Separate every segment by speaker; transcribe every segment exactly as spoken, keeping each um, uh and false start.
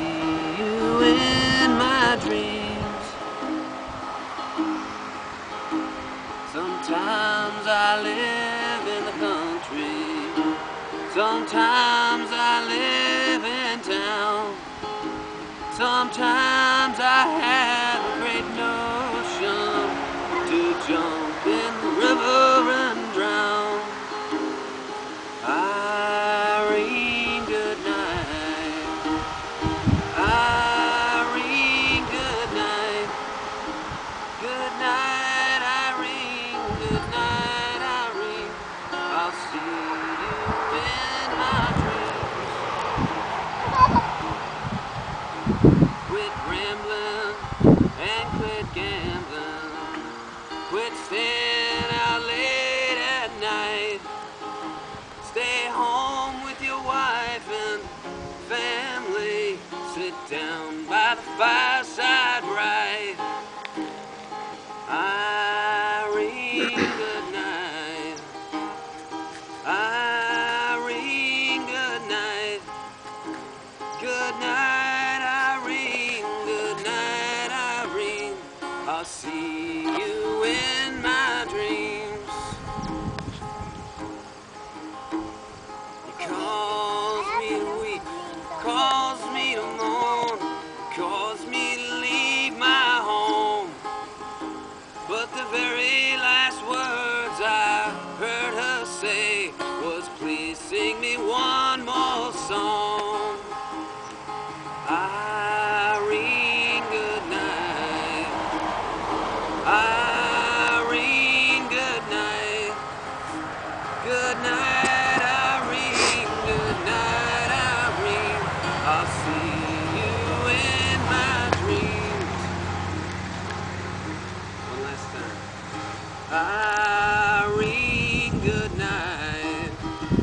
Speaker 1: you in my dreams. Sometimes I live in the country, sometimes I live in town. Sometimes I have a great notion to jump in the river and drown. Irene, good night. Irene, good night. Good night, Irene. Good night, Irene. I'll see you in my dreams. Quit rambling and quit gambling. Quit staying out late at night. Stay home with your wife and family. Sit down by the fireside right. Irene, good night. Irene, good night. Good night, Irene. Good night, Irene. I'll see you in my dreams. He calls me to weep, calls me to mourn, calls me to leave my home. But the very last words I heard her say was, please sing me one more song. Irene, good night. Irene, good night. Good night, Irene. Good night, Irene. I'll see you in my dreams. One last time. Irene, good night.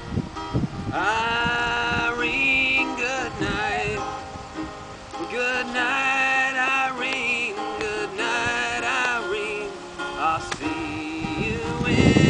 Speaker 1: Irene, good night. Good night, Irene. Good night, Irene. I'll see you in